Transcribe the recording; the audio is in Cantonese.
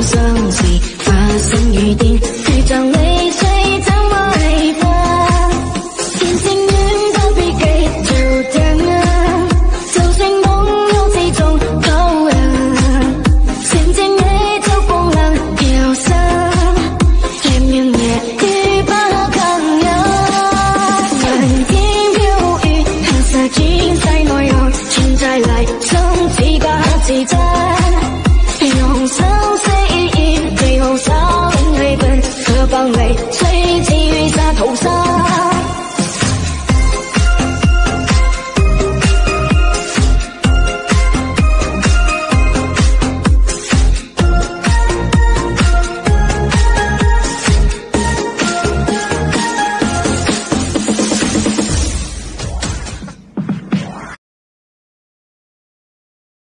相似，發生雨點，如像淚水怎麼離分？漸漸遠都別記注定啊，就算夢有這種口人，漸漸也就風浪飄散，甜言蜜語不可忍。漫天飄雨，黑色盡在內容，存在來生幾個自真。用生死意義，最後稍令淚奔，可放淚，隨機雨灑頭上。